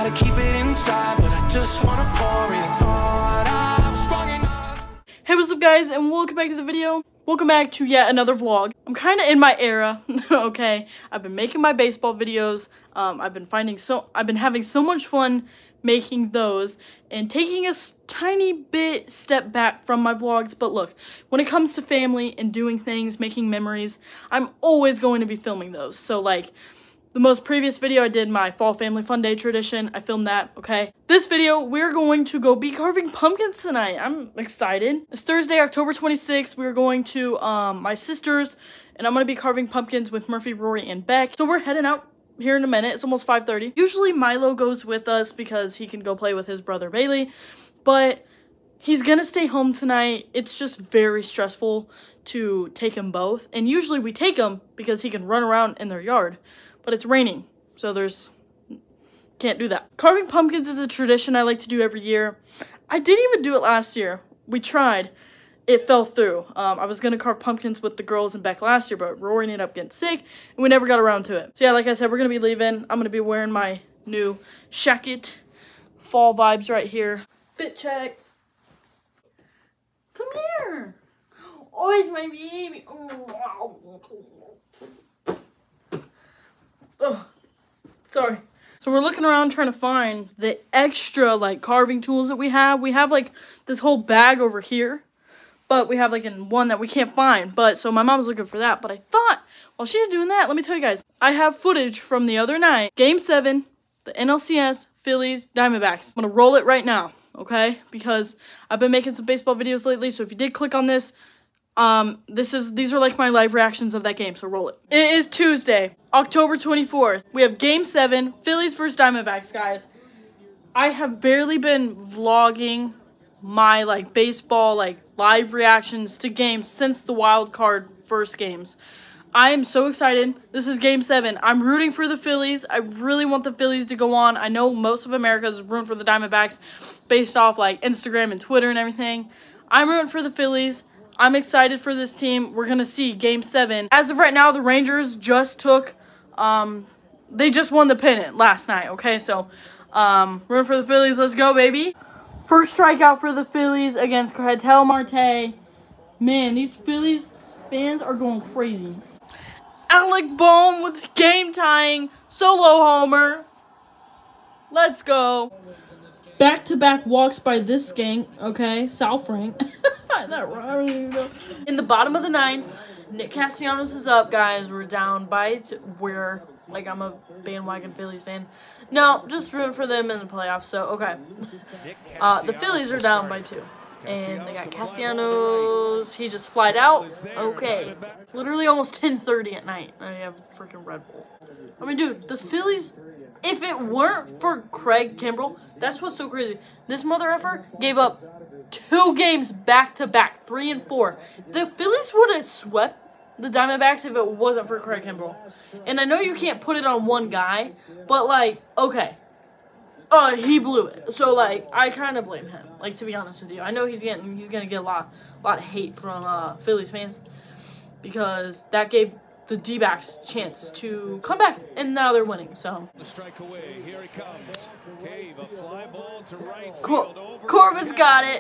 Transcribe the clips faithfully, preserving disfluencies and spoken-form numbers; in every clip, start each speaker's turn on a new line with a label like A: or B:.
A: to keep it inside, but I just want to pour it. Thought I'm strong enough.
B: Hey, what's up guys, and welcome back to the video. Welcome back to yet another vlog. I'm kind of in my era, okay? I've been making my baseball videos. Um, I've been finding so I've been having so much fun making those and taking a tiny bit step back from my vlogs. But look, when it comes to family and doing things, making memories, I'm always going to be filming those. So like the most previous video I did my fall family fun day tradition. I filmed that, okay? This video, we're going to go be carving pumpkins tonight. I'm excited. It's Thursday, October twenty-sixth. We're going to um, my sister's, and I'm going to be carving pumpkins with Murphy, Rory, and Beck. So we're heading out here in a minute. It's almost five thirty. Usually Milo goes with us because he can go play with his brother Bailey, but he's gonna stay home tonight. It's just very stressful to take him both, and usually we take him because he can run around in their yard, but it's raining, so there's can't do that. Carving pumpkins is a tradition I like to do every year. I didn't even do it last year. We tried. It fell through. Um, I was going to carve pumpkins with the girls and Beck last year, but Rory ended up getting sick, and we never got around to it. So yeah, like I said, we're going to be leaving. I'm going to be wearing my new shacket. Fall vibes right here. Fit check. Come here. Oh, it's my baby. Oh, sorry. So we're looking around trying to find the extra, like, carving tools that we have. We have, like, this whole bag over here. But we have, like, in one that we can't find. But, so my mom's looking for that. But I thought, while she's doing that, let me tell you guys. I have footage from the other night. Game seven, the N L C S, Phillies, Diamondbacks. I'm going to roll it right now, okay? Because I've been making some baseball videos lately. So if you did click on this, um, this is, these are, like, my live reactions of that game. So roll it. It is Tuesday, October twenty-fourth. We have Game seven, Phillies versus Diamondbacks, guys. I have barely been vlogging my like baseball like live reactions to games since the wild card first games. I am so excited. This is game seven. I'm rooting for the Phillies. I really want the Phillies to go on. I know most of America is rooting for the Diamondbacks based off like Instagram and Twitter and everything. I'm rooting for the Phillies. I'm excited for this team. We're gonna see game seven. As of right now, the Rangers just took um they just won the pennant last night, okay? So um rooting for the Phillies. Let's go, baby. First strikeout for the Phillies against Ketel Marte. Man, these Phillies fans are going crazy. Alec Bohm with game tying solo homer. Let's go. Back-to-back walks by this skank. Okay, Sal Frank. That right. In the bottom of the ninth, Nick Castellanos is up, guys. We're down by two. We're like I'm a bandwagon Phillies fan. No, just rooting for them in the playoffs. So okay, uh, the Phillies are down by two, and they got Castellanos. He just flied out. Okay, literally almost ten thirty at night. I have freaking Red Bull. I mean, dude, the Phillies. If it weren't for Craig Kimbrell, that's what's so crazy. This mother effer gave up two games back to back, three and four. The Phillies would have swept the Diamondbacks if it wasn't for Craig Kimbrell. And I know you can't put it on one guy, but like, okay. Uh, he blew it. So like, I kind of blame him. Like, to be honest with you. I know he's getting he's gonna get a lot lot of hate from uh Phillies fans. Because that gave the D-backs chance to come back, and now they're winning, so.
C: The strike away. Here he comes. Cave, a fly ball to right
B: Cor
C: field over
B: Corbin's got it.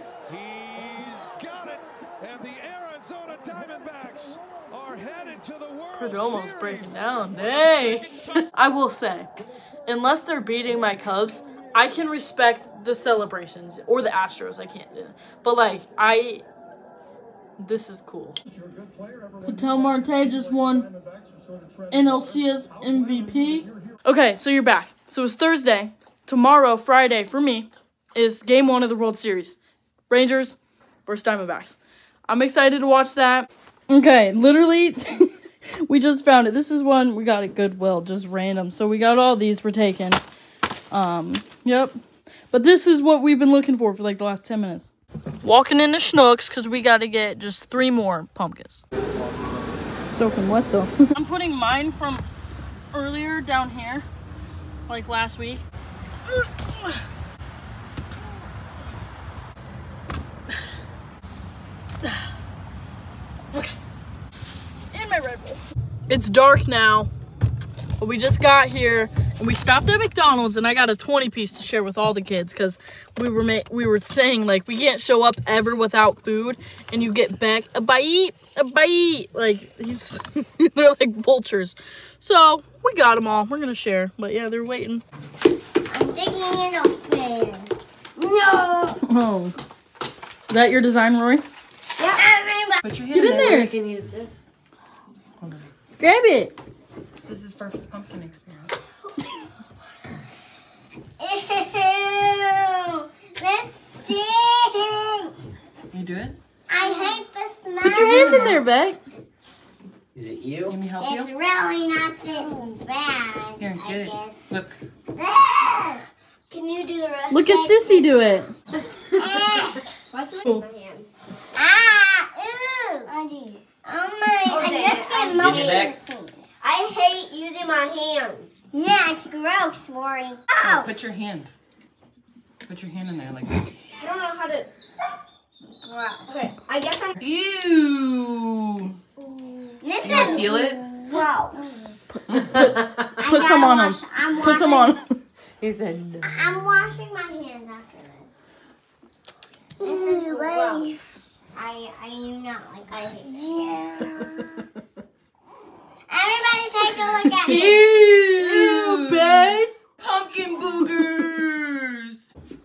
C: He's got it. And the Arizona Diamondbacks are headed to the World
B: Perdomo's
C: Series.
B: breaking down. Dang. I will say, unless they're beating my Cubs, I can respect the celebrations. Or the Astros, I can't do it. But, like, I... This is cool. Ketel Marte just won N L C S M V P. Okay, so you're back. So it's Thursday. Tomorrow, Friday, for me, is game one of the World Series. Rangers versus Diamondbacks. I'm excited to watch that. Okay, literally, we just found it. This is one we got at Goodwill, just random. So we got all these. We're taking. Um, yep. But this is what we've been looking for for like the last ten minutes. Walking into Schnucks because we got to get just three more pumpkins. Soaking wet though. I'm putting mine from earlier down here, like last week. Okay. And my Red Bull. It's dark now, but we just got here We stopped at McDonald's and I got a twenty piece to share with all the kids because we were ma we were saying like we can't show up ever without food and you get back a bite, a bite. Like he's they're like vultures. So we got them all. We're gonna share, but yeah, they're waiting.
D: I'm digging in a fan. No.
B: Oh, is that your design, Rory?
D: Yeah.
E: Put your hand
B: Get in there.
E: You can use this. Hold on.
B: Grab it.
E: This is first pumpkin experience.
D: Ew. This stinks.
E: You do it?
D: I hate the smell.
B: Put your hand in there, Beck.
F: Is it you?
E: Let me help
D: It's
E: you.
D: really not this bad.
E: Here,
D: I
E: get it.
D: guess.
E: Look.
D: Ah! Can you do the rest?
B: Look at Sissy do it.
D: Why can I use my hands? Ah! Ew! I do. Oh my! I just get motion scenes. I hate using my hands. Yeah, it's gross, Rory.
E: Here,
D: Ow!
E: put your hand. Put your hand in there like this.
D: I don't know how to. Okay, I guess I'm.
E: Ew.
D: This
E: You wanna
D: is
E: feel it?
D: gross.
B: Put some on him.
D: I'm
B: Put some on him.
E: He said no.
D: I'm washing my hands after this. This is gross. I I do not like I hate yeah. Everybody take a look at me.
E: Ew,
B: babe.
E: Pumpkin boogers.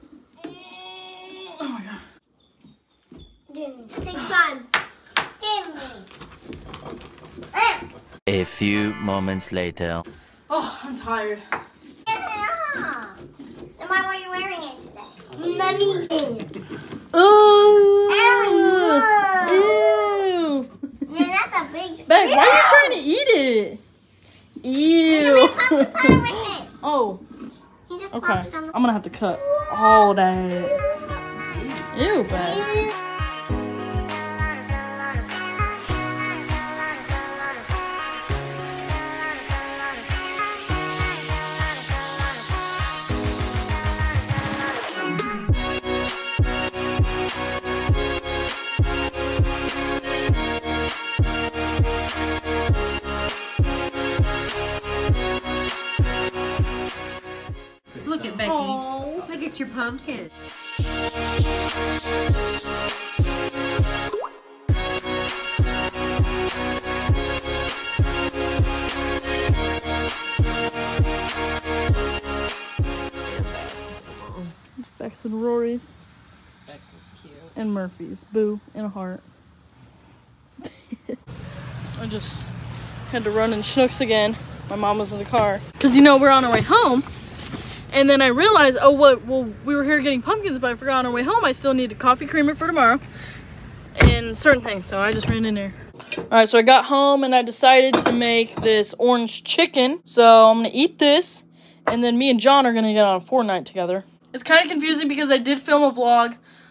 B: Oh my god.
D: Take time. Give me.
G: A few moments later.
B: Oh, I'm tired.
D: Then why were you wearing it today? Mommy.
B: Oh.
D: Ew.
B: Ew.
D: Yeah, that's a big.
B: Beck, why are you trying to eat it? Ew.
D: Pumpkin pie with it.
B: Oh,
D: He just
B: okay.
D: popped it on the.
B: I'm gonna have to cut all that. Ew, Beck.
E: Look at Becky.
B: Oh.
E: Look at your pumpkin.
B: Beck's and Rory's
E: Bex is cute.
B: and Murphy's. Boo and a heart. I just had to run in Schnucks again. My mom was in the car. Because, you know, we're on our way home. And then I realized, oh, what? Well, we were here getting pumpkins, but I forgot on our way home I still need a coffee creamer for tomorrow. And certain things, so I just ran in there. Alright, so I got home and I decided to make this orange chicken. So I'm going to eat this. And then me and John are going to get on Fortnite together. It's kind of confusing because I did film a vlog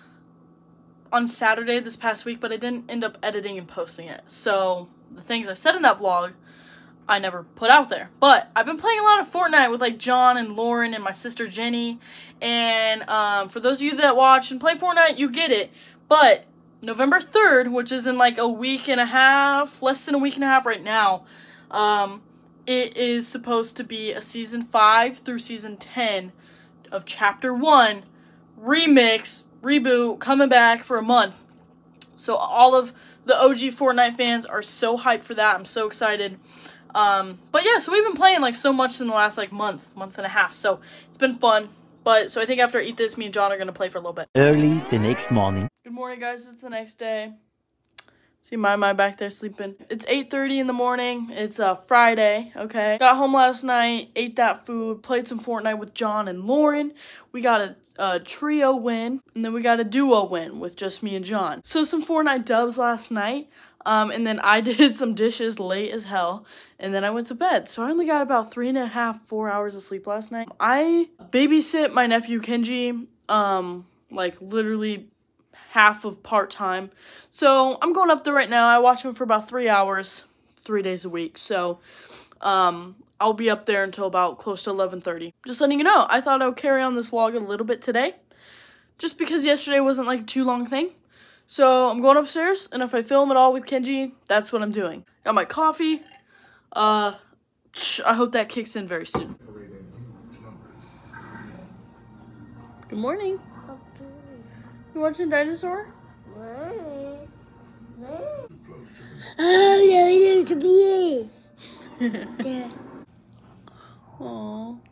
B: on Saturday this past week, but I didn't end up editing and posting it. So the things I said in that vlog, I never put out there. But I've been playing a lot of Fortnite with like John and Lauren and my sister Jenny. And um, for those of you that watch and play Fortnite, you get it. But November third, which is in like a week and a half, less than a week and a half right now, um, it is supposed to be a season five through season ten of chapter one remix reboot coming back for a month. So all of the O G Fortnite fans are so hyped for that. I'm so excited. Um, but yeah, so we've been playing like so much in the last like month, month and a half. So it's been fun. But so I think after I eat this, me and John are gonna play for a little bit.
G: Early the next morning.
B: Good morning, guys. It's the next day. See my my back there sleeping. It's eight thirty in the morning. It's uh, Friday, okay? Got home last night, ate that food, played some Fortnite with John and Lauren. We got a, a trio win, and then we got a duo win with just me and John. So some Fortnite dubs last night, um, and then I did some dishes late as hell, and then I went to bed. So I only got about three and a half, four hours of sleep last night. I babysit my nephew Kenji, um, like literally half of part-time. So I'm going up there right now. I watch him for about three hours, three days a week. So um, I'll be up there until about close to eleven thirty. Just letting you know, I thought I would carry on this vlog a little bit today. Just because yesterday wasn't like a too long thing. So I'm going upstairs, and if I film it all with Kenji, that's what I'm doing. Got my coffee. Uh, I hope that kicks in very soon. Good morning. You watching Dinosaur?
D: Oh, no, there's a bee. There.
B: Aww.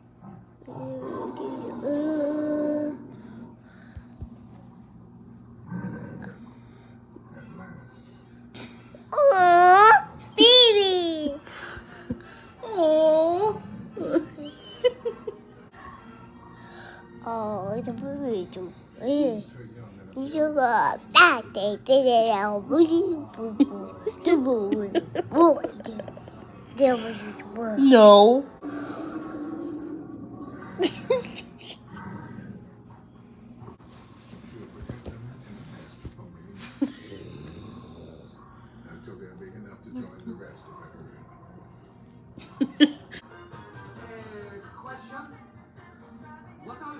D: Aww, baby.
B: Aww.
D: Oh, it's a baby too. You should go back there. There was it work.
B: No.
C: Until they're big enough to join the rest of her.
H: Question? What are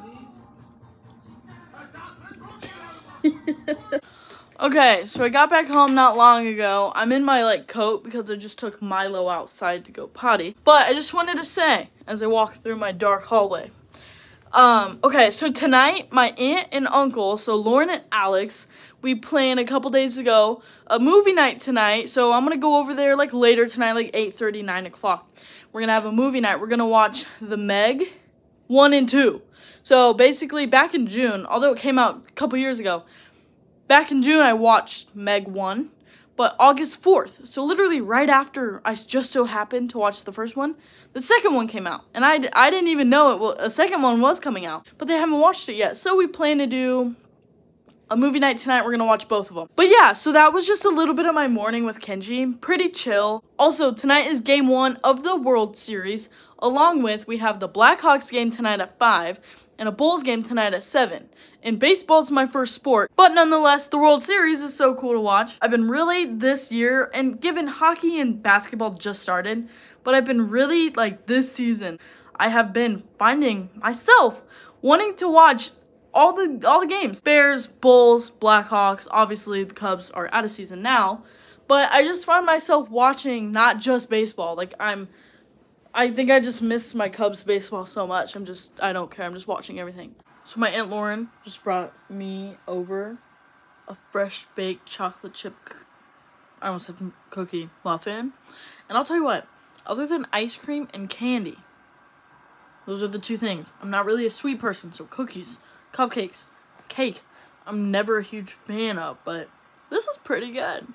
H: these?
B: Okay, so I got back home not long ago. I'm in my, like, coat because I just took Milo outside to go potty. But I just wanted to say, as I walk through my dark hallway. Um, okay, so tonight, my aunt and uncle, so Lauren and Alex, we planned a couple days ago a movie night tonight. So I'm going to go over there, like, later tonight, like eight thirty, nine o'clock. We're going to have a movie night. We're going to watch The Meg one and two. So, basically, back in June, although it came out a couple years ago, back in June, I watched Meg one, but August fourth, so literally right after I just so happened to watch the first one, the second one came out. And I, I didn't even know it. Well, a second one was coming out, but they haven't watched it yet. So we plan to do a movie night tonight. We're going to watch both of them. But yeah, so that was just a little bit of my morning with Kenji. Pretty chill. Also, tonight is game one of the World Series. Along with, we have the Blackhawks game tonight at five and a Bulls game tonight at seven. And baseball's my first sport, but nonetheless, the World Series is so cool to watch. I've been really, this year, and given hockey and basketball just started, but I've been really, like, this season, I have been finding myself wanting to watch all the all the games. Bears, Bulls, Blackhawks, obviously the Cubs are out of season now, but I just find myself watching not just baseball. Like, I'm, I think I just miss my Cubs baseball so much. I'm just, I don't care. I'm just watching everything. So my Aunt Lauren just brought me over a fresh baked chocolate chip, I almost said cookie muffin. And I'll tell you what, other than ice cream and candy, those are the two things. I'm not really a sweet person, so cookies, cupcakes, cake, I'm never a huge fan of, but this is pretty good.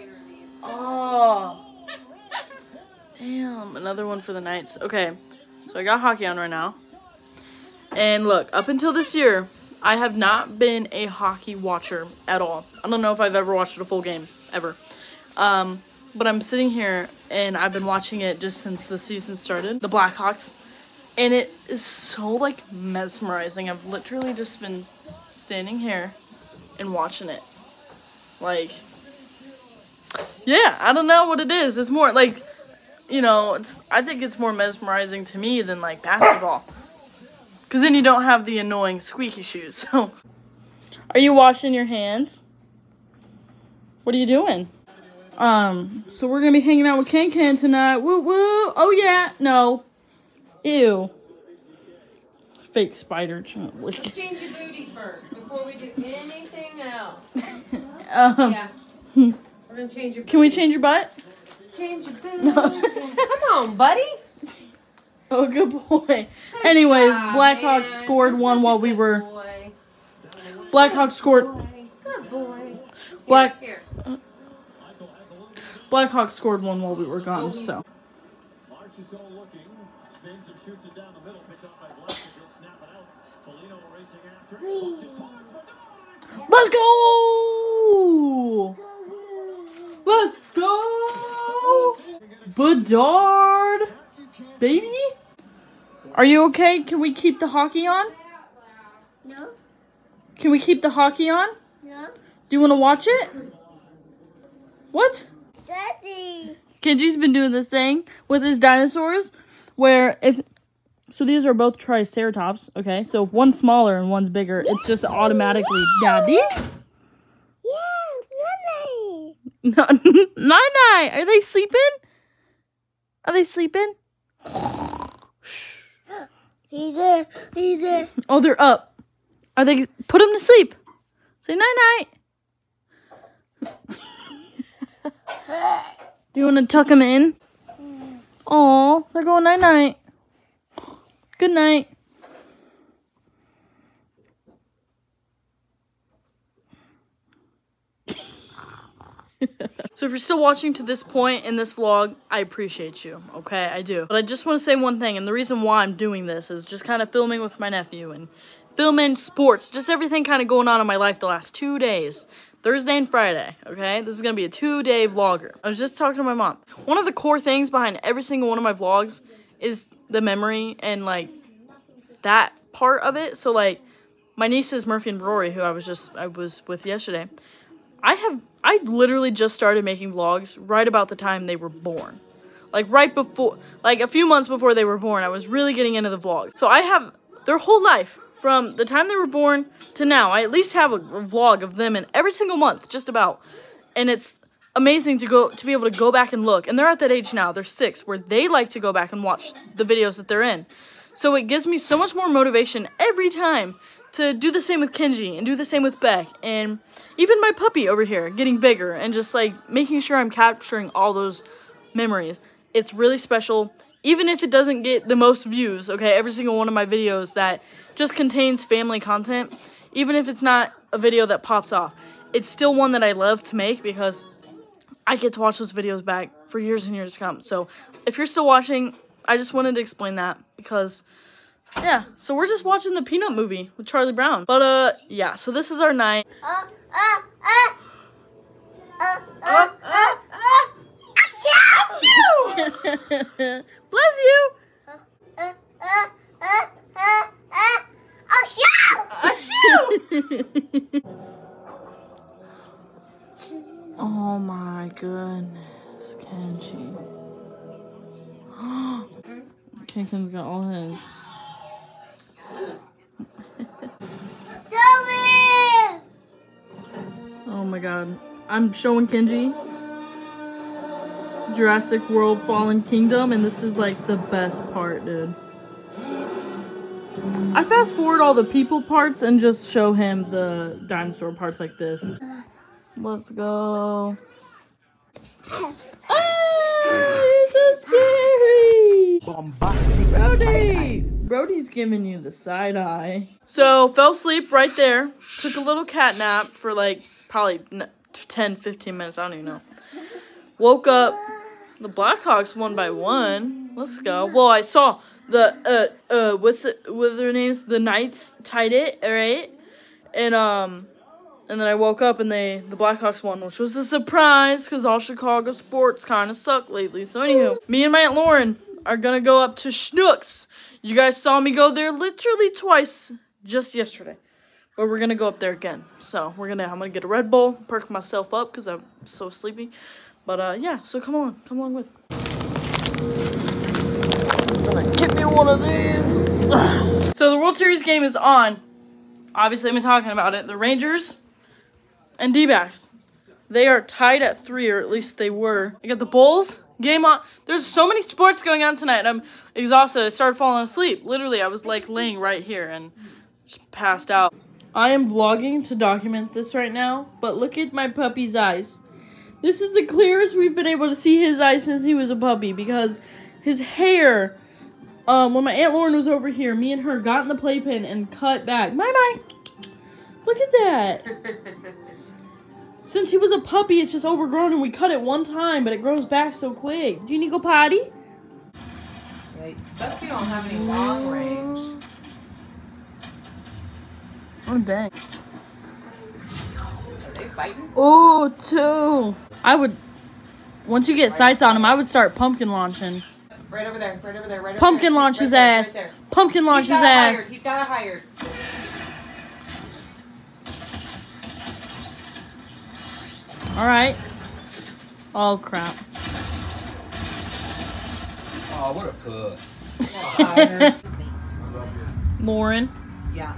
B: Oh, damn, another one for the Knights. Okay, so I got hockey on right now. And look, up until this year, I have not been a hockey watcher at all. I don't know if I've ever watched a full game, ever. Um, but I'm sitting here, and I've been watching it just since the season started, the Blackhawks. And it is so, like, mesmerizing. I've literally just been standing here and watching it. Like, yeah, I don't know what it is. It's more, like, you know, it's. I think it's more mesmerizing to me than, like, basketball. Because then you don't have the annoying squeaky shoes. So, are you washing your hands? What are you doing? Um, so we're going to be hanging out with Ken Ken tonight. Woo woo. Oh, yeah. No. Ew. Fake spider.
I: Change your booty first before we do anything else.
B: um,
I: yeah. We're going to change your booty.
B: Can we change your butt?
I: Change your booty. Come on, buddy.
B: Oh, good boy. Anyways,
I: job,
B: Blackhawks
I: man.
B: scored
I: You're
B: one
I: such a
B: while we
I: good
B: were...
I: boy.
B: Blackhawks scored...
I: Good boy.
B: Black...
I: Here,
B: Blackhawks scored one while we were gone, so... Let's go! Let's go! Bedard! Baby? Are you okay? Can we keep the hockey on?
D: No.
B: Can we keep the hockey on?
D: No.
B: Do you want to watch it? What?
D: Daddy.
B: Kenji's been doing this thing with his dinosaurs where if... So these are both triceratops, okay? So if one's smaller and one's bigger, it's just automatically Daddy?
D: Yeah,
B: Nine Nine. Are they sleeping? Are they sleeping?
D: He's there. He's there.
B: Oh, they're up. Are they? Put them to sleep. Say night night. Do you want to tuck them in? Aw, they're going night night. Good night. So if you're still watching to this point in this vlog, I appreciate you, okay? I do. But I just want to say one thing, and the reason why I'm doing this is just kind of filming with my nephew and filming sports, just everything kind of going on in my life the last two days. Thursday and Friday, okay? This is going to be a two-day vlogger. I was just talking to my mom. One of the core things behind every single one of my vlogs is the memory and, like, that part of it. So, like, my nieces, Murphy and Rory, who I was just, I was with yesterday, I have, I literally just started making vlogs right about the time they were born. Like, right before, like, a few months before they were born, I was really getting into the vlog. So I have their whole life, from the time they were born to now. I at least have a, a vlog of them in every single month, just about. And it's amazing to go to be able to go back and look. And they're at that age now, they're six, where they like to go back and watch the videos that they're in. So it gives me so much more motivation every time to do the same with Kenji and do the same with Beck. And even my puppy over here getting bigger and just like making sure I'm capturing all those memories. It's really special. Even if it doesn't get the most views, okay, every single one of my videos that just contains family content, even if it's not a video that pops off, it's still one that I love to make because I get to watch those videos back for years and years to come. So if you're still watching, I just wanted to explain that because, yeah, so we're just watching the Peanut movie with Charlie Brown. But, uh, yeah, so this is our night.
D: Uh, uh, uh. Uh, uh, uh, uh. Achoo!
B: Bless you.
D: Uh, uh, uh, uh, uh, uh. Achoo!
B: Achoo! Oh my goodness, Kenji. Kenken's got all his. Oh my god. I'm showing Kenji Jurassic World Fallen Kingdom, and this is like the best part, dude. I fast forward all the people parts and just show him the dinosaur parts like this. Let's go. Oh, you're so scary!
G: Bombastic.
B: Brody! Brody's giving you the side eye. So, fell asleep right there. Took a little cat nap for like probably ten, fifteen minutes. I don't even know. Woke up. The Blackhawks won by one. Let's go. Well, I saw the, uh, uh, what's it, what are their names? The Knights tied it, alright? And, um, and then I woke up and they, the Blackhawks won, which was a surprise because all Chicago sports kind of suck lately. So, anywho, me and my Aunt Lauren are gonna go up to Schnucks. You guys saw me go there literally twice just yesterday. But we're gonna go up there again. So, we're gonna, I'm gonna get a Red Bull, perk myself up because I'm so sleepy. But, uh, yeah, so come on, come along with. Get me one of these. So, the World Series game is on. Obviously, I've been talking about it. The Rangers and D-backs. They are tied at three, or at least they were. I got the Bulls game on. There's so many sports going on tonight. I'm exhausted. I started falling asleep. Literally, I was, like, laying right here and just passed out. I am vlogging to document this right now, but look at my puppy's eyes. This is the clearest we've been able to see his eyes since he was a puppy because his hair, um, when my Aunt Lauren was over here, me and her got in the playpen and cut back. My, look at that. Since he was a puppy, it's just overgrown and we cut it one time, but it grows back so quick. Do you need to go potty?
I: Right. Sucks you don't have any long range.
B: Oh, dang.
I: Are they fighting?
B: Oh, two. I would, once you get sights on him, I would start pumpkin launching.
I: Right over there, right over there, right over
B: Pumpkin
I: there.
B: launch his
I: right
B: ass.
I: There, right
B: Pumpkin launch
I: He's
B: his
I: got
B: ass.
I: Hired. He's got it hired.
B: Alright. Oh, crap.
F: Oh, what a puss.
B: Lauren.
I: Yeah.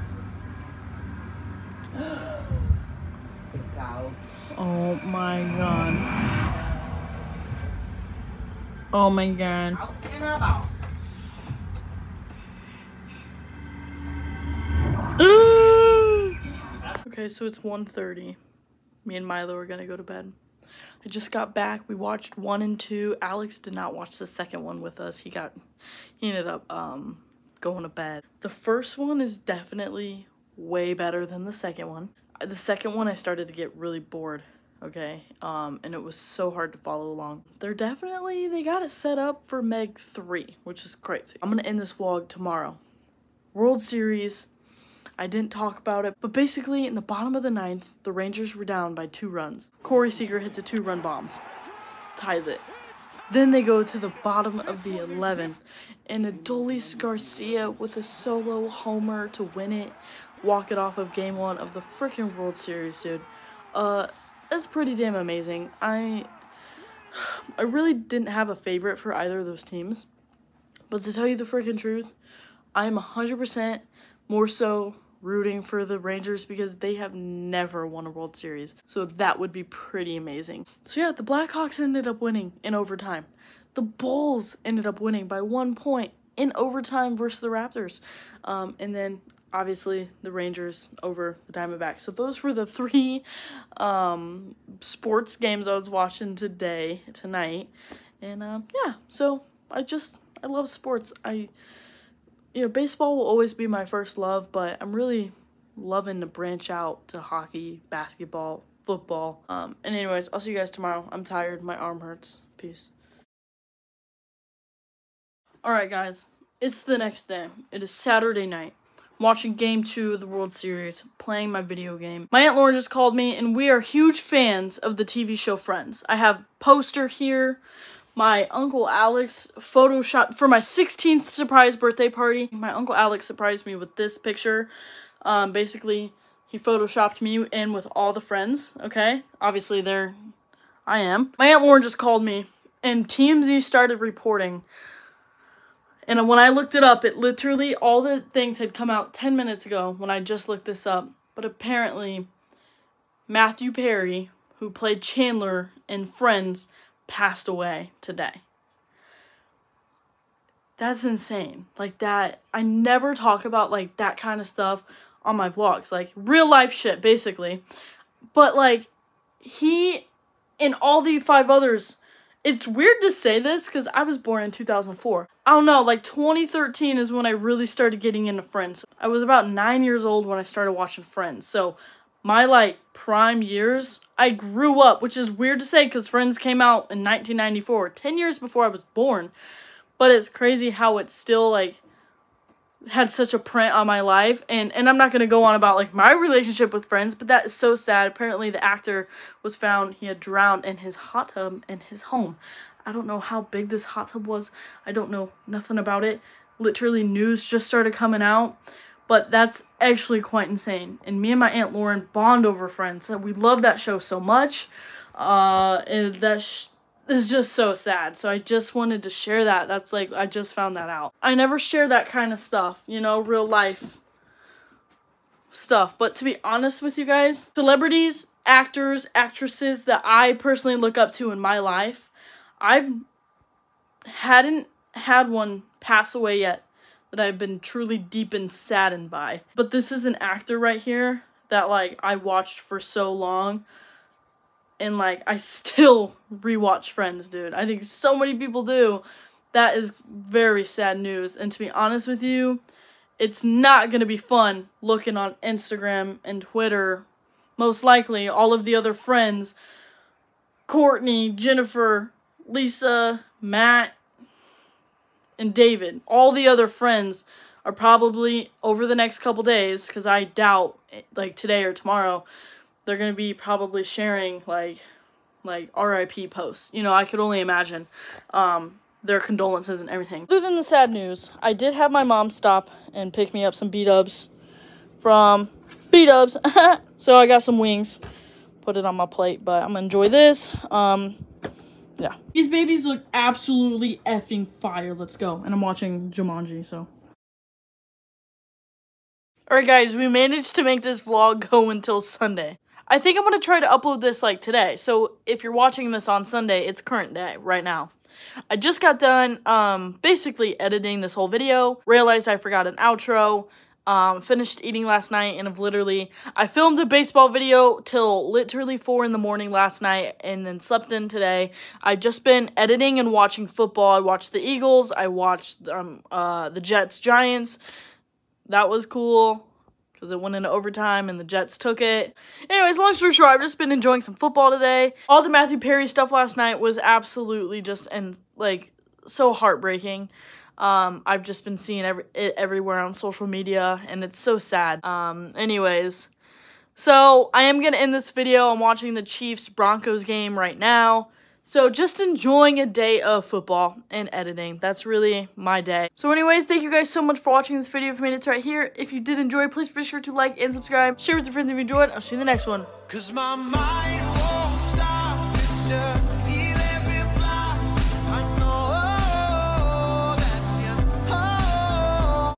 I: It's out.
B: Oh, my God. Oh, my God.
I: Out and about.
B: Ooh. Okay, so it's one thirty. Me and Milo are gonna go to bed. I just got back. We watched one and two. Alex did not watch the second one with us. He got, he ended up um, going to bed. The first one is definitely way better than the second one. The second one I started to get really bored, okay? Um, and it was so hard to follow along. They're definitely, they got it set up for Meg three, which is crazy. I'm gonna end this vlog tomorrow. World Series. I didn't talk about it, but basically in the bottom of the ninth, the Rangers were down by two runs. Corey Seager hits a two-run bomb, ties it. Then they go to the bottom of the eleventh, and Adolis Garcia with a solo homer to win it, walk it off of game one of the freaking World Series, dude. Uh, that's pretty damn amazing. I, I really didn't have a favorite for either of those teams, but to tell you the freaking truth, I'm one hundred percent more so rooting for the Rangers because they have never won a World Series. So that would be pretty amazing. So yeah, the Blackhawks ended up winning in overtime. The Bulls ended up winning by one point in overtime versus the Raptors. Um, and then obviously the Rangers over the Diamondbacks. So those were the three um, sports games I was watching today, tonight. And um, yeah, so I just, I love sports. I... You know, baseball will always be my first love, but I'm really loving to branch out to hockey, basketball, football. Um, and anyways, I'll see you guys tomorrow. I'm tired. My arm hurts. Peace. Alright, guys. It's the next day. It is Saturday night. I'm watching game two of the World Series, playing my video game. My Aunt Lauren just called me, and we are huge fans of the T V show Friends. I have a poster here. My Uncle Alex photoshopped for my sixteenth surprise birthday party. My Uncle Alex surprised me with this picture. Um, basically, he photoshopped me in with all the friends, okay? Obviously, there I am. My Aunt Lauren just called me, and T M Z started reporting. And when I looked it up, it literally, all the things had come out ten minutes ago when I just looked this up. But apparently, Matthew Perry, who played Chandler in Friends, passed away today. That's insane. Like that, I never talk about like that kind of stuff on my vlogs, like real life shit basically. But like he and all the five others, it's weird to say this because I was born in two thousand four. I don't know, like twenty thirteen is when I really started getting into Friends. I was about nine years old when I started watching Friends. So my like prime years, I grew up, which is weird to say because Friends came out in nineteen ninety-four, ten years before I was born. But it's crazy how it still like had such a print on my life. And, and I'm not going to go on about like my relationship with Friends, but that is so sad. Apparently the actor was found, he had drowned in his hot tub in his home. I don't know how big this hot tub was. I don't know nothing about it. Literally news just started coming out. But that's actually quite insane. And me and my Aunt Lauren bond over Friends. We love that show so much. Uh, and that sh is just so sad. So I just wanted to share that. That's like, I just found that out. I never share that kind of stuff, you know, real life stuff. But to be honest with you guys, celebrities, actors, actresses that I personally look up to in my life, I've hadn't had one pass away yet that I've been truly deep and saddened by. But this is an actor right here that, like, I watched for so long. And, like, I still rewatch Friends, dude. I think so many people do. That is very sad news. And to be honest with you, it's not going to be fun looking on Instagram and Twitter. Most likely, all of the other friends, Courtney, Jennifer, Lisa, Matt, and David, all the other friends are probably over the next couple days, because I doubt, like today or tomorrow, they're going to be probably sharing, like, like R I P posts. You know, I could only imagine um, their condolences and everything. Other than the sad news, I did have my mom stop and pick me up some B-dubs from B-dubs. So I got some wings, put it on my plate, but I'm going to enjoy this. Um... Yeah. These babies look absolutely effing fire. Let's go. And I'm watching Jumanji, so. Alright guys, we managed to make this vlog go until Sunday. I think I'm going to try to upload this like today. So if you're watching this on Sunday, it's current day right now. I just got done um, basically editing this whole video. Realized I forgot an outro. Um, finished eating last night and have literally, I filmed a baseball video till literally four in the morning last night and then slept in today. I've just been editing and watching football. I watched the Eagles. I watched um, uh, the Jets Giants. That was cool because it went into overtime and the Jets took it. Anyways, long story short, I've just been enjoying some football today. All the Matthew Perry stuff last night was absolutely just, and like, so heartbreaking. Um, I've just been seeing every, it everywhere on social media, and it's so sad. Um, anyways, so I am going to end this video. I'm watching the Chiefs-Broncos game right now. So just enjoying a day of football and editing. That's really my day. So anyways, thank you guys so much for watching this video. If you made it to right here, if you did enjoy, please be sure to like and subscribe. Share with your friends if you enjoyed. I'll see you in the next one.
A: 'Cause my mind